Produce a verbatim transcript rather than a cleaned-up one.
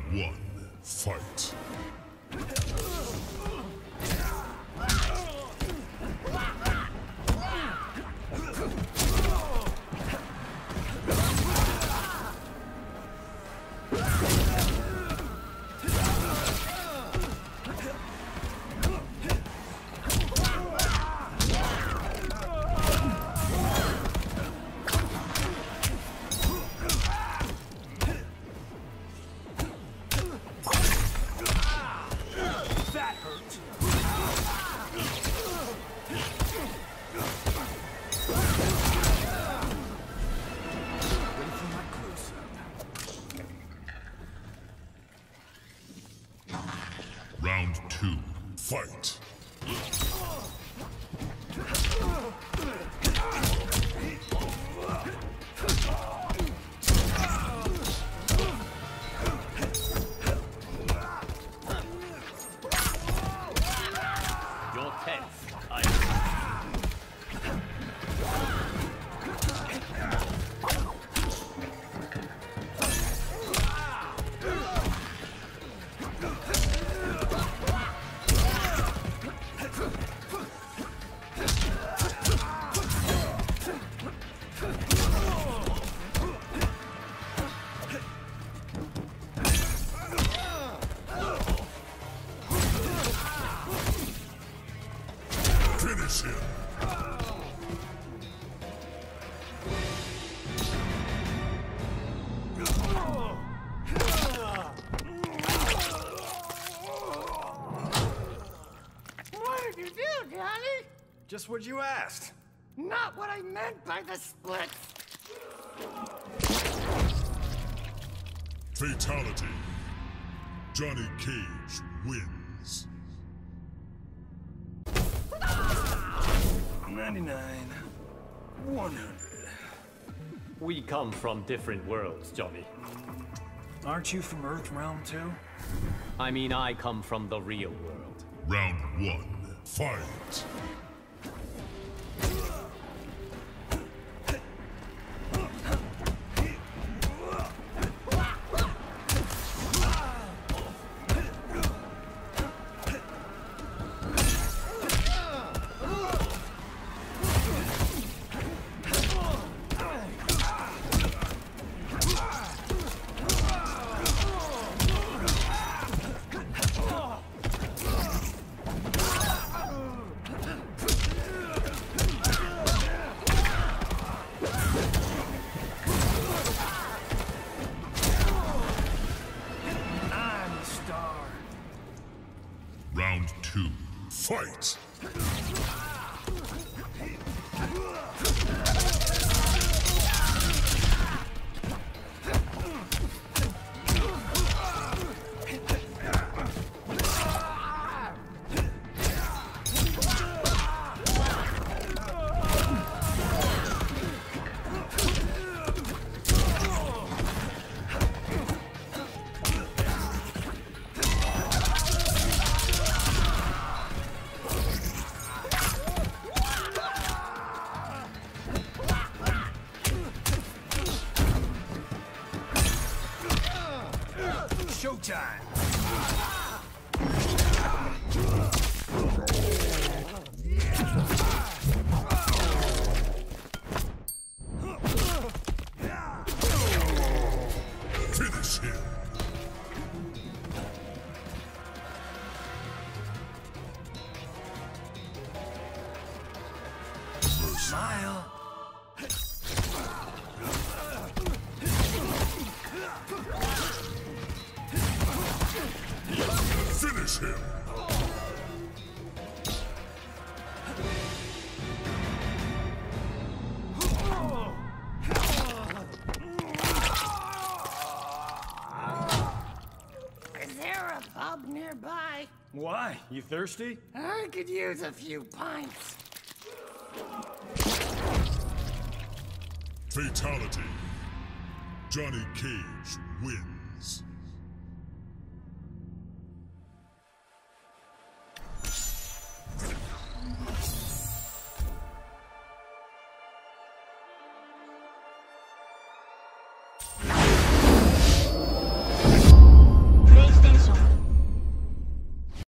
one, fight. Round two, fight. You're tense. I Finish him. What did you do, Johnny? Just what you asked. Not what I meant by the splits. Fatality. Johnny Cage wins. ninety-nine. one hundred. We come from different worlds, Johnny. Aren't you from Earth Realm too? I mean, I come from the real world. Round one, fight. I'm the star. Round two, fight. Showtime. Finish him. Smile. Finish him. Is there a pub nearby? Why? You thirsty? I could use a few pints. Fatality. Johnny Cage wins.